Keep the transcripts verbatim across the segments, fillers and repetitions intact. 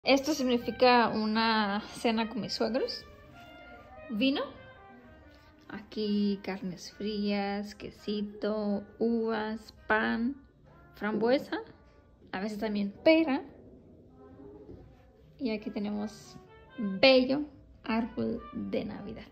Esto significa una cena con mis suegros. Vino. Aquí carnes frías, quesito, uvas, pan, frambuesa. A veces también pera. Y aquí tenemos bello árbol de Navidad.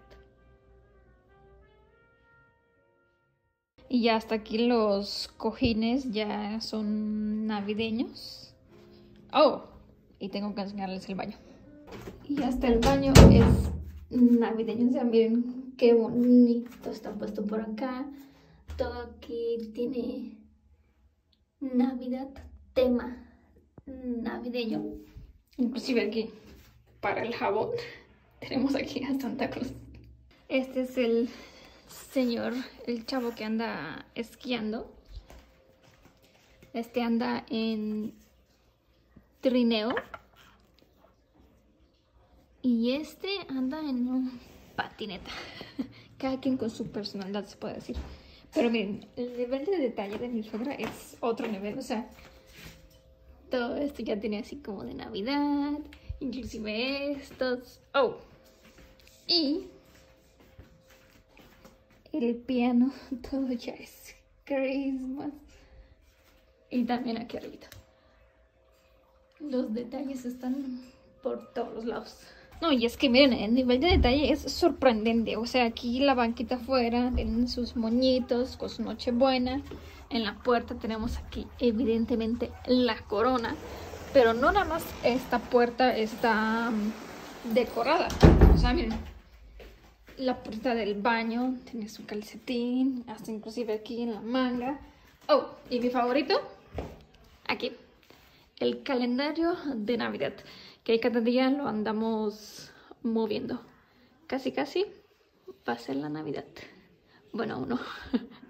Y ya hasta aquí los cojines ya son navideños. Oh, y tengo que enseñarles el baño. Y hasta el baño es navideño. O sea, miren qué bonito está puesto por acá. Todo aquí tiene Navidad, tema navideño. Inclusive aquí, para el jabón, tenemos aquí a Santa Claus. Este es el señor, el chavo que anda esquiando. Este anda en trineo. Y este anda en un patineta. Cada quien con su personalidad, se puede decir. Pero miren, el nivel de detalle de mi suegra es otro nivel. O sea, todo esto ya tiene así como de Navidad. Inclusive estos. Oh. Y el piano, todo ya es Christmas. Y también aquí arribita. Los detalles están por todos lados. No, y es que miren, el nivel de detalle es sorprendente. O sea, aquí la banquita afuera tienen sus moñitos con su Nochebuena. En la puerta tenemos aquí evidentemente la corona. Pero no nada más esta puerta está decorada. O sea, miren, la puerta del baño tiene su calcetín, hasta inclusive aquí en la manga. Oh, y mi favorito, aquí, el calendario de Navidad, que cada día lo andamos moviendo. Casi casi va a ser la Navidad. Bueno, uno.